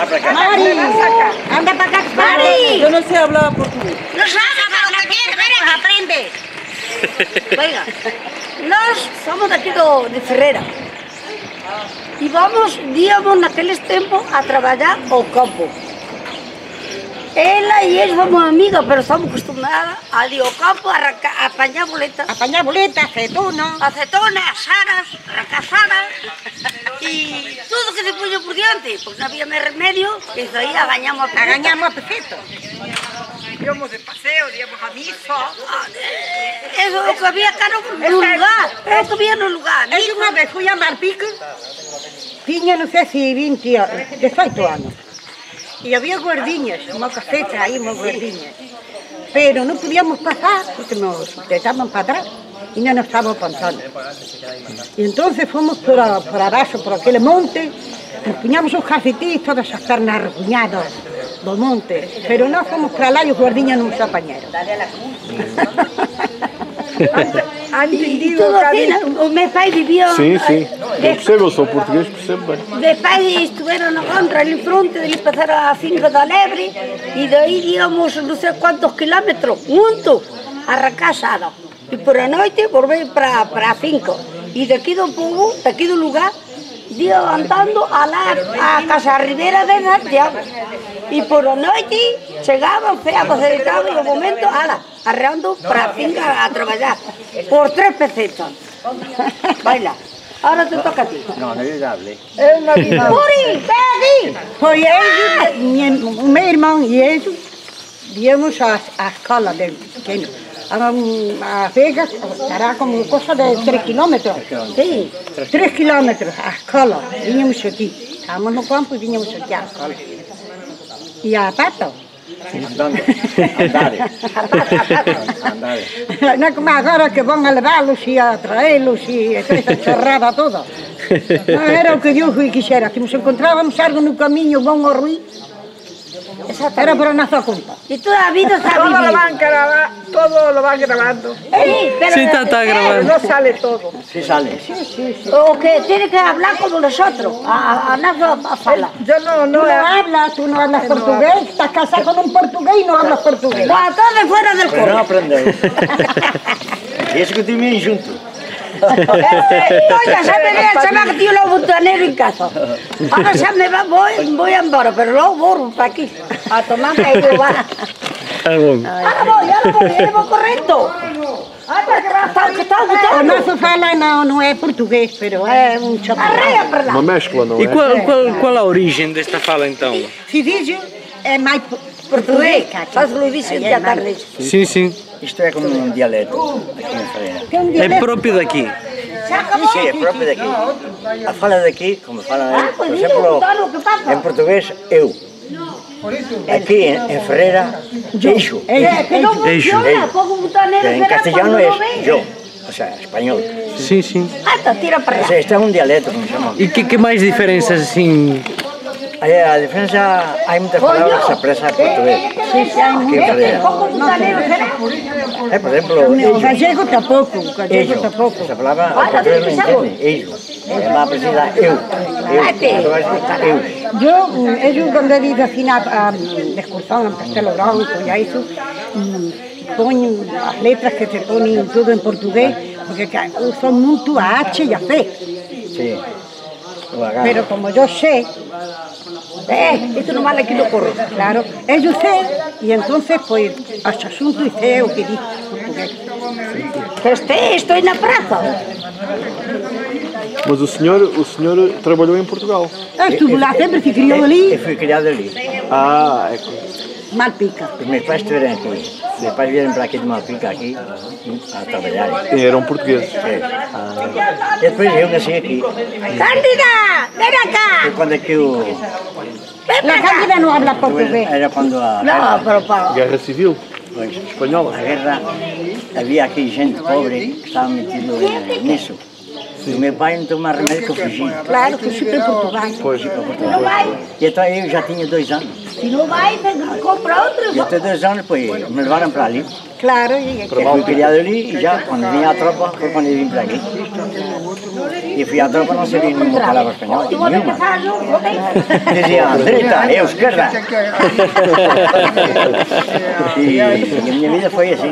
para acá. Mari, anda para acá, Mari. Yo no sé hablar portugués. No sabes hablar bien, pues aprende. Venga, nós somos daqui de Ferreira. E íamos naqueles tempos a trabalhar ao campo. Ela e eles somos amigas, pero estamos acostumadas a ir ao campo a apanhar boletas. Apañar boletas, aceituno. Acetonas, saras, racasadas e tudo que se puño por diante, porque non había máis remedio, que isso aí agañamos a peseta. Agañamos a peseta. Íbamos de paseo, íbamos a misa. Eso é o que había cá no lugar, é o que había no lugar. Eu unha vez fui a Malpica, tiña, non sei se 18 anos. E había guardiñas, unha caseta aí, unha guardiñas. Pero non podíamos pasar porque nos estaban para atrás e non nos estaba avanzando. E entonces fomos por abaixo, por aquele monte, nos puñamos os calcetíns, todas as pernas arruñadas do monte. Pero nós fomos para lá e os guardiñas non nos apañaron. E tudo assim, o meu pai vivia... Sim, sim. Eu percebo, eu sou português, percebo bem. Meus pais estiveram na contra ali fronte, ali passaram a finca da Lebre e daí íamos não sei quantos quilômetros, muito, arracasada. E por a noite volver para a finca. E daqui do povo, daqui do lugar, ia andando a Casa Ribera de Santiago. E por a noite chegavam, feavam, se deitavam e no momento, arreando para a finca a trabalhar. Por 3 pesetas. Vai lá. Ahora te toca a ti. No, no, yo ya hablé. Muri, ven aquí. Foi eles, o meu irmão e eles, íamos à escola de pequeno. A Vega era como coisa de 3 quilômetros. Sim, 3 quilômetros a escola. Vínhamos aqui. Estávamos no campo e vínhamos aqui à escola. E a pata? Andando. Andare. Não é como agora que vão a levá-los e a traê-los e essa chorrada toda. Não era o que Deus quixera, que nos encontrávamos algo no caminho bom ou ruim. Era por nossa conta. E toda a vida sabe Todo lo van grabando, todo lo van grabando. Sí, está grabando. No sale todo. Sí sale. O que tiene que hablar como nosotros, a nossa fala. Yo no hablas, tú no hablas portugués, estás casado con un portugués y no hablas portugués. Para todos fuera del Pero no coro. aprendeu. E esse que tinha junto. Oye, se me ha metido los botaneros en casa. Ahora ya me voy embora, pero luego borro para aquí, a tomar y probar. Tá bom. Ahora voy corriendo. Que está O gostando. nosso fala não é português, pero é um chapéu. Arreia para lá. Uma mescla, não é? E qual a origem desta fala então? Cidígio é mais Português, português. faz o difícil de tarde. Sim, sim. Isto é como um dialeto aqui em Freira. É próprio daqui. Sim, é próprio daqui. A fala daqui, como fala, por exemplo, em português, eu. Aqui em Ferreira, eixo. Que no funciona, poco botanero. En castellano es yo, o sea, español. Sim, sim. Hasta tira para O allá. sea, este é um dialeto, como se chama. E que mais diferenças assim? A diferença, há muitas palavras que se expressam em português. Aqui em Ferreira. Poco botanero será. Por exemplo, O gallego tampouco, o gallego ello. tampouco. Essa palavra em português não entende, ello. É mais precisa eu. Eu quando he ido assim a excursão a Castelo Branco e a isso, ponho as letras que se põem tudo em português, porque usam muito a H e a C. Sim. O H. Pero como eu sei, Esto no vale aquí lo corro. claro, eu sei, e então pues acho asunto e sei o que diz português. Estoy na praça. Mas o senhor trabalhou em Portugal. Eu estuve lá sempre, se criou Eu ali, fui criado ali. Ah, é que... Malpica. Os meus pais estiveram aqui. Meus pais vieram para aqui de Malpica, aqui, a trabalhar. Eram portugueses. E depois eu nasci aqui. Cándida, ven acá. Foi quando aqui o... La Cándida não habla português. Era quando a... No, pero para. Guerra Civil Espanhola. A guerra, havia aqui gente pobre que estava metido nisso. E o meu pai não teve mais remédio que eu fugi. Claro que fui para Portugal. Pois. No vai. E então eu já tinha 2 anos. Si no vai, compra outro. E até 2 anos depois me levaram para ali. Claro, e Eu fui criado ali e já quando vinha a tropa foi quando eu vim para aqui. y fui a tropa, no sabía ni una palabra española, ni Igual de una. casar, yo, joder. Decía, derecha, izquierda. Y en mi vida fue así.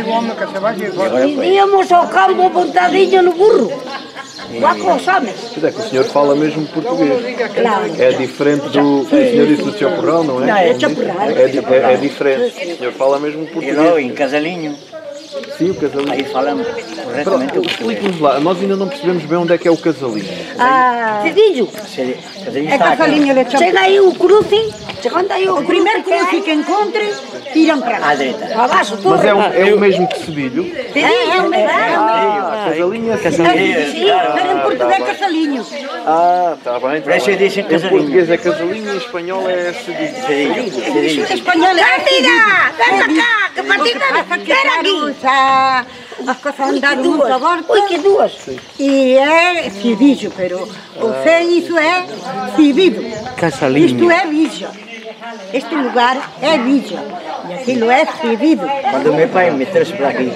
Y agora, E pues, íamos ao campo montadinho no burro. Lá com os homens. Mas é que o senhor fala mesmo português. Claro. É diferente do... O senhor disse do Sr. Porral, não é? Não, é Chaporral. É diferente. O senhor fala mesmo y português. luego en Casalinho, Sim, o casalinho. ahí falamos correctamente o portugués. Explique-nos lá, nós ainda não percebemos bem onde é que é o casalinho. Ah, Cedillo. Casalinho É está aquí, Casalinho de Chapo. Chega aí o cruce, chegando aí o O primeiro cruce que encontre, tiram para à lá. direita. Para baixo, Mas tudo. é o mesmo que Cedilho. Cedillo, Casalinho é Casalinho, sim, pero em português Casalinho. Ah, está bem. Por isso dizem Em casalinho. português é casalinho e em espanhol é Cedilho. Cedilho. Espanhol é Amiga, ven para cá, que partida ven aquí. As coisas andaram Duas. muito a volta. Ui, que duas. E é Cedillo, pero o fe isso é Cedillo. Casalinho. Isto é Villa. Este lugar é Villa. E aquilo é Cedillo. Cuando mi pai me trouxe para aquí,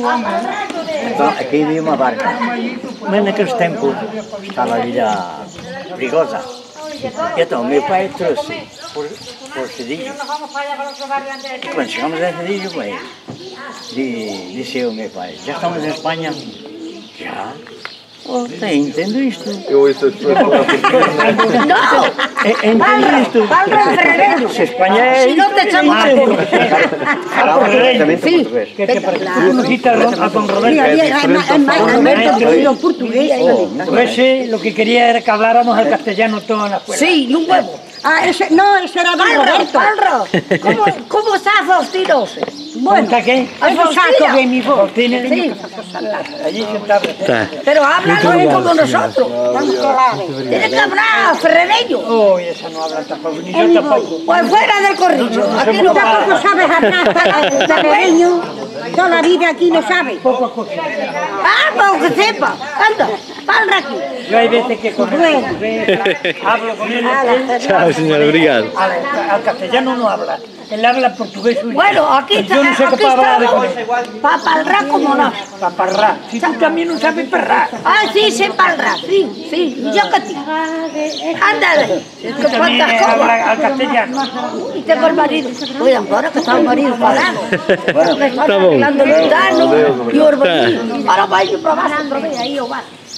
então, aqui havia uma barca. Mas naqueles tempos estava a vida perigosa. E então, meu pai trouxe por Cedillo. E quando chegamos a Cedillo, pues, disse o meu pai, já estamos em Espanha? Já? Oh, entendo isto. Eu ouço as pessoas falar português. No, Entendo isto. Palra Ferreiro. Se Espanha é Si no te chamas falava perfectamente Sí. portugués. A don Roberto. Sí, había más Roberto que oído portugués. Ese lo que quería era que habláramos el castellano todo en la escuela. Sí, y un huevo. Ah, ese, no, ese era don Palra, Roberto. Palra. ¿Cómo está Faustino? Bueno, ¿Cuenta qué? es un saco de mi voz. Faustina, Sí, allí sentado. Está. pero habla no como nosotros. Tiene que hablar ferrereño. Oh, esa no habla tampoco, ni yo tampoco. Pues fuera del corrillo. Aquí no Tampoco va. sabes hablar panareño. Toda la vida aquí no sabes. Ah, pues que sepa. Anda, Palra aquí. Yo hay veces que con el portugués hablo con él. Chao, señor, obrigado. Al castellano no habla. Él habla portugués suyo. Bueno, aquí está. Yo no sé Aquí qué palabra estamos. de Para palrar como no. para parrar. Si tú también no sabes parrar. Ah, sí, sé palrar. Sí, sí. Y yo que ti. Ándale. Que Tú también cuántas cosas. habla al castellano. Y tengo el marido. Oye, ahora que está el marido parado. Bueno, me están Está bom. arreglando el dano y Orbaní. Ahora va a ir para abajo otra vez, ahí o va.